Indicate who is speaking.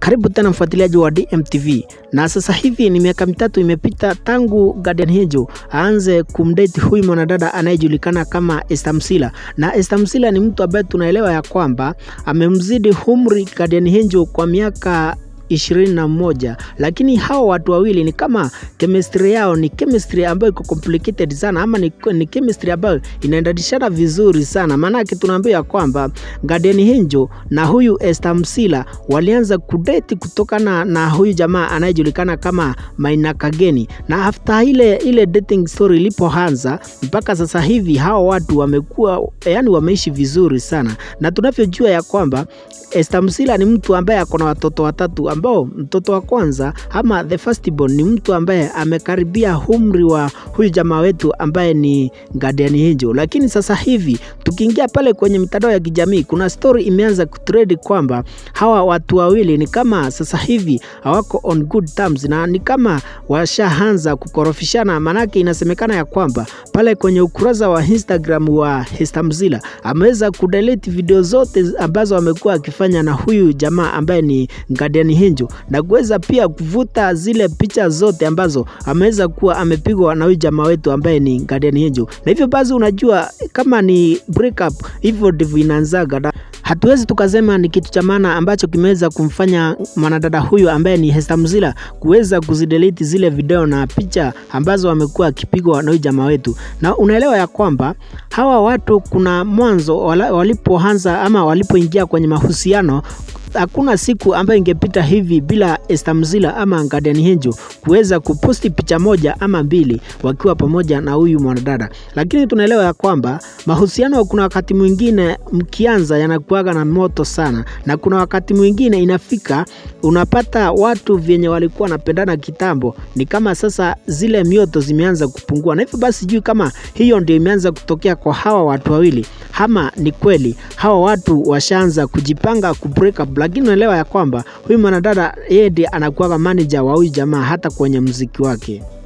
Speaker 1: Karibu tena mfuatiliaji wa DMTV. Na sasa hivi ni miaka mitatu imepita tangu Guardian Angel aanze kumdate huyu mwanadada anayejulikana kama MUSILA. Na MUSILA ni mtu ambaye tunaelewa ya kwamba amemzidi umri Guardian Angel kwa miaka 21, lakini hao watu wawili ni kama chemistry yao ni chemistry ambayo iko complicated sana, ama ni chemistry ambayo inaendana vizuri sana. Maana yake tunaambiwa kwamba Guardian Angel na huyu MUSILA walianza kudate kutokana na huyu jamaa anayejulikana kama Kageni, na after ile dating story ilipoanza mpaka sasa hivi hao watu wamekuwa wameishi vizuri sana. Na tunavyojua ya kwamba MUSILA ni mtu ambaye akona watoto watatu, ambao mtoto wa kwanza ama the first born ni mtu ambaye amekaribia umri wa huyu jamaa wetu ambaye ni Guardian Angel. Lakini sasa hivi tukiingia pale kwenye mitandao ya kijamii, kuna story imeanza kutrend kwamba hawa watu wawili ni kama sasa hivi hawako on good terms, na ni kama washaanza kukorofishana. Manake inasemekana ya kwamba pale kwenye ukurasa wa Instagram wa MUSILA ameweza kudelete video zote ambazo amekuwa akifanya na huyu jamaa ambaye ni Guardian Angel, na kuweza pia kuvuta zile picha zote ambazo ameweza kuwa amepigwa na huyu jamaa wetu ambaye ni Guardian Angel. Na hivyo basi unajua kama ni break up hivyo ndivyo inaanzaga. Hatuwezi tukasema ni kitu cha maana ambacho kimeweza kumfanya mwanadada huyu ambaye ni MUSILA kuweza kuzidelete zile video na picha ambazo amekuwa akipigwa na huyu jamaa wetu. Na unaelewa ya kwamba hawa watu kuna mwanzo walipoanza ama walipoingia kwenye mahusiano, hakuna siku ambayo ingepita hivi bila MUSILA ama Guardian Angel kuweza kuposti picha moja ama mbili wakiwa pamoja na huyu mwanadada. Lakini tunaelewa ya kwamba mahusiano kuna wakati mwingine mkianza yanakuaga na moto sana, na kuna wakati mwingine inafika unapata watu vyenye walikuwa wanapendana kitambo ni kama sasa zile mioto zimeanza kupungua. Na hivyo basi sijui kama hiyo ndio imeanza kutokea kwa hawa watu wawili ama ni kweli hawa watu washaanza kujipanga kubreak up. Lakini unaelewa ya kwamba huyu mwanadada yeye ndiye anakuwa manager wa huyu jamaa hata kwenye muziki wake.